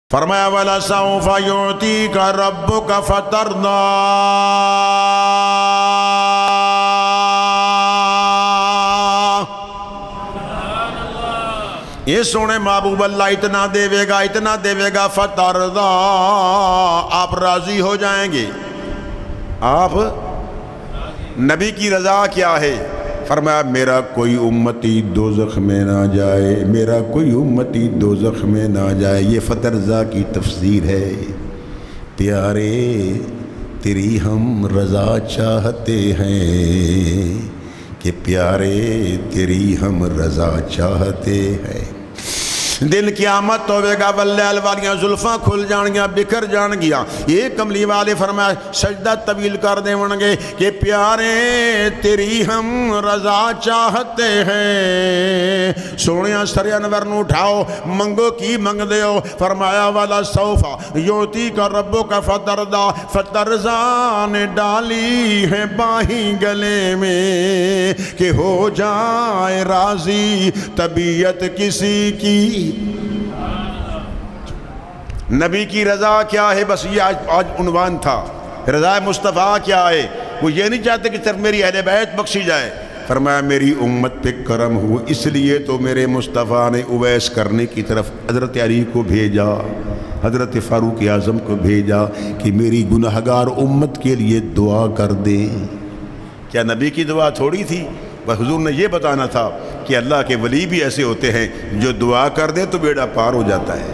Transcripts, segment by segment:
فرمایا وَلَسَوْفَ يُعْطِيكَ رَبُّكَ فَتَرْضَىٰ. یہ سونے محبوب اللہ اتنا دے گا فترضا، آپ راضی ہو جائیں گے. آپ نبی کی رضا کیا ہے؟ فرمایا میرا کوئی امتی دوزخ میں نہ جائے، میرا کوئی امتی دوزخ میں نہ جائے. یہ فترضا کی تفسیر ہے. پیارے تیری ہم رضا چاہتے ہیں کہ پیارے تیری ہم رضا چاہتے ہیں. دل قیامت ہوئے گا، واللیل والیاں زلفاں کھل جانگیاں، بکھر جانگیاں. یہ کملی والے فرمایا سجدہ طویل کر دے ونگے کہ پیارے تیری ہم رضا چاہتے ہیں. سونیاں سر انور نو اٹھاؤ، منگو کی منگ دے ہو. فرمایا والا سوفا یوتی کا ربو کا فترضا. فترضا نے ڈالی ہے باہیں گلے میں کہ ہو جائے راضی طبیعت کسی کی. نبی کی رضا کیا ہے؟ بس یہ آج عنوان تھا. رضا مصطفیٰ کیا ہے؟ وہ یہ نہیں چاہتے کہ صرف میری اہل بیت بخشی جائے. فرمایا میری امت پہ کرم ہو، اس لیے تو میرے مصطفیٰ نے اویس کرنے کی طرف حضرت علی کو بھیجا، حضرت فاروق اعظم کو بھیجا کہ میری گناہگار امت کے لیے دعا کر دیں. کیا نبی کی دعا تھوڑی تھی؟ بس حضور نے یہ بتانا تھا کہ اللہ کے ولی بھی ایسے ہوتے ہیں جو دعا کر دے تو بیڑا پار ہو جاتا ہے.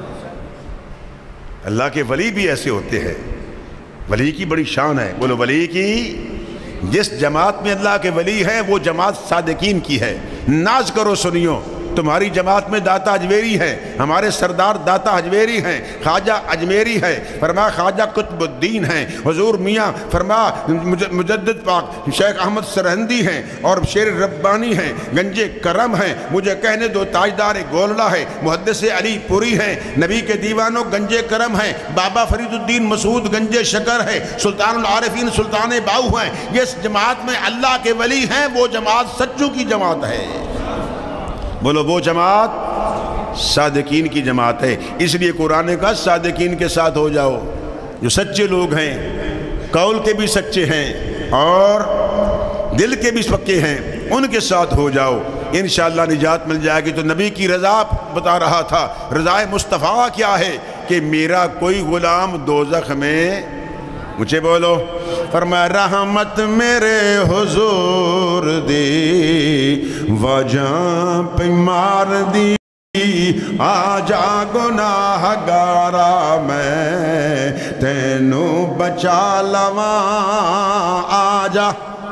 اللہ کے ولی بھی ایسے ہوتے ہیں. ولی کی بڑی شان ہے. بولو ولی کی. جس جماعت میں اللہ کے ولی ہیں وہ جماعت صادقین کی ہے. ناز کرو سنیو، تمہاری جماعت میں داتا اجمیری ہے، ہمارے سردار داتا اجمیری ہیں، خواجہ اجمیری ہے. فرمایا خواجہ قطب الدین ہیں. حضور میاں فرمایا مجدد پاک شیخ احمد سرہندی ہیں اور شیر ربانی ہیں، گنج کرم ہیں. مجھے کہنے دو تاجدار گولڑا ہے، محدث علی پوری ہیں. نبی کے دیوانوں گنج کرم ہیں. بابا فرید الدین مسعود گنج شکر ہے. سلطان العارفین سلطان باؤ ہیں. جس جماعت میں اللہ کے ولی ہیں وہ جماعت سچوں کی جماعت ہے. بولو وہ جماعت صادقین کی جماعت ہے. اس لیے قرآن نے کہا صادقین کے ساتھ ہو جاؤ. جو سچے لوگ ہیں، قول کے بھی سچے ہیں اور دل کے بھی پکے ہیں، ان کے ساتھ ہو جاؤ، انشاءاللہ نجات مل جائے گی. تو نبی کی رضا بتا رہا تھا. رضا مصطفیٰ کیا ہے؟ کہ میرا کوئی غلام دوزخ میں، مجھے بولو. فرمایا رحمت میرے حضور دی وجہ پہ مار دی، آجا گناہ گارا میں تینوں بچا لواں. آجا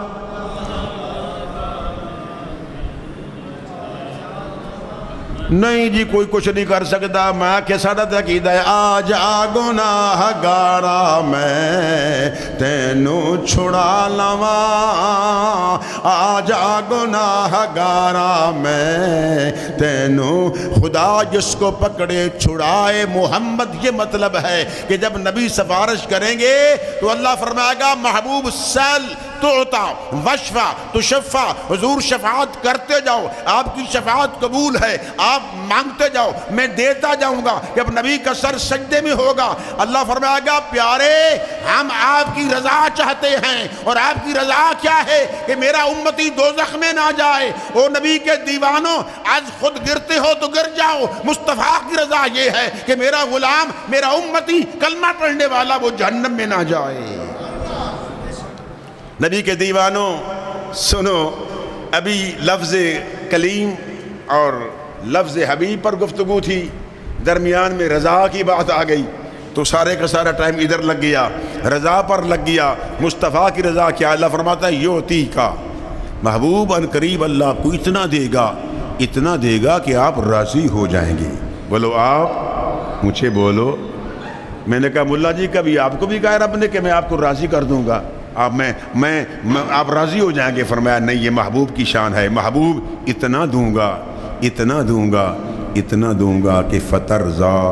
نہیں جی کوئی کچھ نہیں کر سکتا. میں کہ ساڑھا عقیدہ ہے آجا گناہ گارا میں تینوں چھڑا لواں. آجا گناہ گارا میں تینوں. خدا جس کو پکڑے چھڑائے محمد. یہ مطلب ہے کہ جب نبی سفارش کریں گے تو اللہ فرمائے گا محبوب سل تعطا وشفا تشفا. حضور شفاعت کرتے جاؤ، آپ کی شفاعت قبول ہے، آپ مانگتے جاؤ، میں دیتا جاؤں گا. جب نبی کا سر سجدے میں ہوگا اللہ فرمائے گا پیارے ہم آپ کی رضا چاہتے ہیں. اور آپ کی رضا کیا ہے؟ کہ میرا امتی دوزخ میں نہ جائے. او نبی کے دیوانوں آج خود گرتے ہو تو گر جاؤ. مصطفیٰ کی رضا یہ ہے کہ میرا غلام، میرا امتی کلمہ پڑھنے والا وہ جہنم میں نہ جائے. نبی کے دیوانوں سنو، ابھی لفظ کلیم اور لفظ حبیب پر گفتگو تھی، درمیان میں رضا کی بات آ گئی تو سارے کا سارا ٹائم ادھر لگ گیا، رضا پر لگ گیا. مصطفیٰ کی رضا کیا؟ اللہ فرماتا ہے یوتی کا محبوب ان قریب اللہ کو اتنا دے گا کہ آپ راضی ہو جائیں گے. بولو آپ، مجھے بولو. میں نے کہا ملا جی کبھی آپ کو بھی کہا رب نے کہ میں آپ کو راضی کر دوں گا، آپ راضی ہو جائیں گے؟ فرمایا نہیں، یہ محبوب کی شان ہے. محبوب اتنا دوں گا کہ فترضا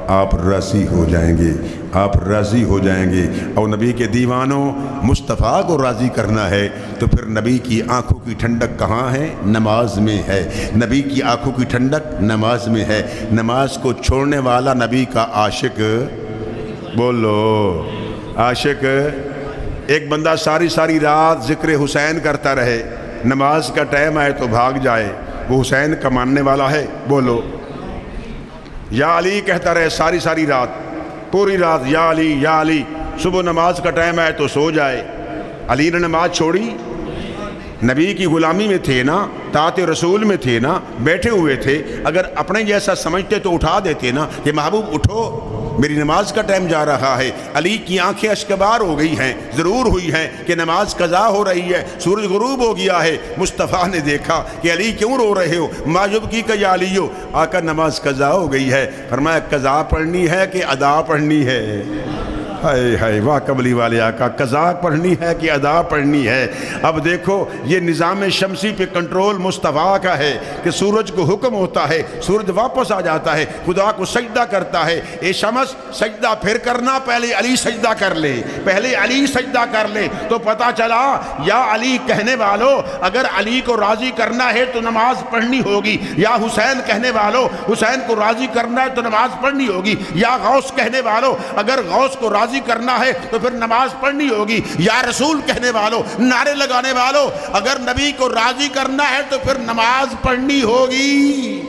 آپ راضی ہو جائیں گے، آپ راضی ہو جائیں گے۔ اور نبی کے دیوانوں، مصطفیٰ کو راضی کرنا ہے تو پھر نبی کی آنکھوں کی ٹھنڈک کہاں ہے؟ نماز میں ہے۔ نبی کی آنکھوں کی ٹھنڈک نماز میں ہے۔ نماز کو چھوڑنے والا نبی کا عاشق، بولو عاشق۔ ایک بندہ ساری رات ذکر حسین کرتا رہے، نماز کا ٹائم آئے تو بھاگ جائے، وہ حسین کا ماننے والا ہے؟ بولو۔ یا علی کہتا رہے ساری رات، پوری رات یا علی یا علی، صبح نماز کا ٹائم آئے تو سو جائے۔ علی نے نماز چھوڑی؟ نبی کی غلامی میں تھے نا، طاعت رسول میں تھے نا، بیٹھے ہوئے تھے۔ اگر اپنے جیسا سمجھتے تو اٹھا دیتے نا کہ محبوب اٹھو، میری نماز کا ٹائم جا رہا ہے۔ علی کی آنکھیں اشکبار ہو گئی ہیں، ضرور ہوئی ہیں کہ نماز قضا ہو رہی ہے، سورج غروب ہو گیا ہے۔ مصطفیٰ نے دیکھا کہ علی کیوں رو رہے ہو؟ ما یبکیک یا علیو، آقا نماز قضا ہو گئی ہے۔ فرمایا قضا پڑھنی ہے کہ ادا پڑھنی ہے؟ ہائے ہائے، واہ قبلی والے آقا، قضا پڑھنی ہے کہ ادا پڑھنی ہے؟ اب دیکھو یہ نظام شمسی پہ کنٹرول مصطفیٰ کا ہے کہ سورج کو حکم ہوتا ہے، سورج واپس آ جاتا ہے، خدا کو سجدہ کرتا ہے۔ اے شمس سجدہ پھر کرنا، پہلے علی سجدہ کر لے، پہلے علی سجدہ کر لے۔ تو پتہ چلا یا علی کہنے والوں، اگر علی کو راضی کرنا ہے تو نماز پڑھنی ہوگی، یا حسین کہنے والوں حسین کو راضی کرنا ہے تو نماز پڑھنی ہوگی، یا غوث کہنے والوں اگر غوث کو راضی کرنا ہے تو پھر نماز پڑھنی ہوگی، یا رسول کہنے والوں، نعرے لگانے والوں اگر نبی کو راضی کرنا ہے تو پھر نماز پڑھنی ہوگی۔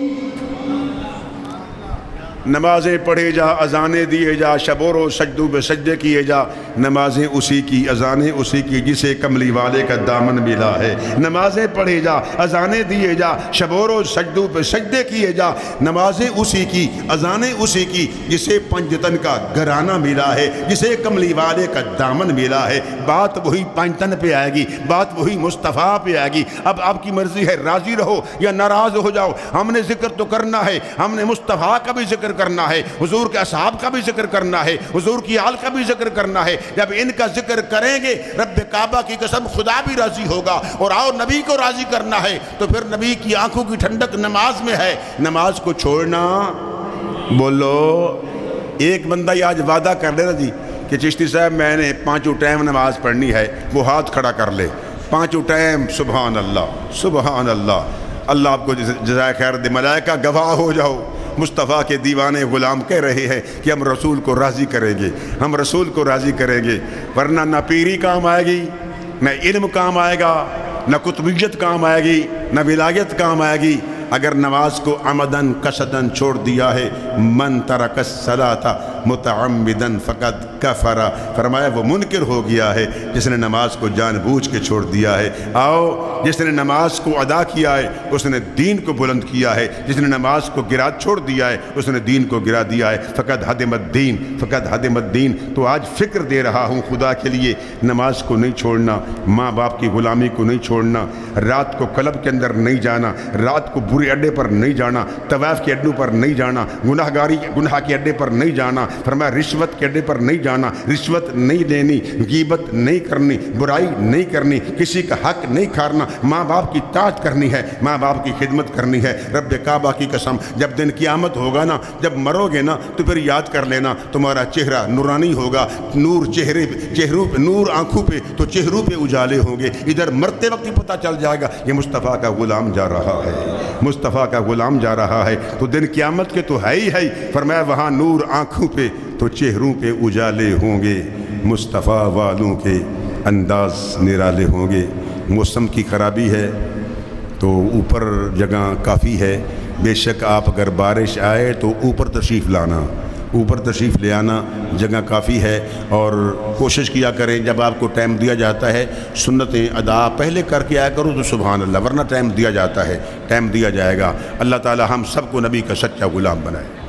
نمازیں پڑھے جا، اذانیں دیے جا، شب و روز سجدوں پہ سجدے کیے جا، نمازیں اسی کی، اذانیں اسی کی جسے کملی والے کا دامن ملا ہے۔ نمازیں پڑھے جا، اذانیں دیے جا، شب و روز سجدوں پہ سجدے کیے جا، نمازیں اسی کی، اذانیں اسی کی جسے پنجتن کا گھرانہ ملا ہے، جسے کملی والے کا دامن ملا ہے۔ بات وہی پنجتن پہ آئے گی، بات وہی مصطفیٰ پہ آئے گی۔ اب آپ کی مرضی ہے راضی رہو یا ناراض ہو جاؤ، ہم نے ذکر تو کرنا ہے، ہم نے مصطفیٰ کا بھی ذکر کرنا ہے، حضور کے اصحاب کا بھی ذکر کرنا ہے، حضور کی آل کا بھی ذکر کرنا ہے۔ جب ان کا ذکر کریں گے رب کعبہ کی قسم خدا بھی راضی ہوگا۔ اور آؤ نبی کو راضی کرنا ہے تو پھر نبی کی آنکھوں کی ٹھنڈک نماز میں ہے۔ نماز کو چھوڑنا، بولو ایک بندہ یہ آج وعدہ کر لے نا جی کہ چشتی صاحب میں نے 5 ٹائم نماز پڑھنی ہے، وہ ہاتھ کھڑا کر لے 5 ٹائم۔ سبحان اللہ سبحان اللہ، اللہ آپ کو جزائے خیر دے، ملائکہ گواہ ہو جاؤ۔ مصطفیٰ کے دیوانے غلام کہہ رہے ہیں کہ ہم رسول کو راضی کریں گے، ہم رسول کو راضی کریں گے، ورنہ نہ پیری کام آئے گی، نہ علم کام آئے گا، نہ قطبیت کام آئے گی، نہ ولایت کام آئے گی۔ اگر نماز کو عمدن قصدن چھوڑ دیا ہے، من ترک الصلاۃ متعمدن فقد کفر، فرمایا وہ منکر ہو گیا ہے جس نے نماز کو جان بوجھ کے چھوڑ دیا ہے۔ آؤ جس نے نماز کو ادا کیا ہے اس نے دین کو بلند کیا ہے، جس نے نماز کو گرا چھوڑ دیا ہے اس نے دین کو گرا دیا ہے۔ فقد ہدم الدین، فقد ہدم الدین۔ تو آج فکر دے رہا ہوں خدا کے لیے، نماز کو نہیں چھوڑنا، ماں باپ کی غلامی کو نہیں چھوڑنا، رات کو کلب کے اندر نہیں جانا، رات کو برے اڈے پر نہیں جانا، طواف کے اڈوں پر نہیں جانا، گناہ کے اڈے پر نہیں جانا، فرمایا رشوت کے اڈے پر نہیں جانا، رشوت نہیں لینی، غیبت نہیں کرنی، برائی نہیں کرنی، کسی کا حق نہیں کھارنا، ماں باپ کی اطاعت کرنی ہے، ماں باپ کی خدمت کرنی ہے۔ رب کعبہ کی قسم جب دن قیامت ہوگا نا، جب مرو گے نا تو پھر یاد کر لینا تمہارا چہرہ نورانی ہوگا، نور چہرے پہ، چہروں پہ نور، آنکھوں پہ تو چہروں پہ اجالے ہوں گے۔ ادھر مرتے وقت ہی پتہ چل جائے گا یہ مصطفیٰ کا غلام جا رہا ہے، مصطفیٰ کا غلام جا رہا ہے۔ تو دن قیامت کے تو ہے ہی ہے، فرمایا وہاں نور آنکھوں پہ تو چہروں پہ اجالے ہوں گے، مصطفیٰ والوں کے انداز نرالے ہوں گے۔ موسم کی خرابی ہے تو اوپر جگہ کافی ہے، بے شک آپ اگر بارش آئے تو اوپر تشریف لانا، اوپر تشریف لے آنا، جگہ کافی ہے۔ اور کوشش کیا کریں جب آپ کو ٹائم دیا جاتا ہے سنتیں ادا پہلے کر کے آیا کرو تو سبحان اللہ، ورنہ ٹائم دیا جاتا ہے، ٹائم دیا جائے گا۔ اللہ تعالی ہم سب کو نبی کا سچا غلام بنائے۔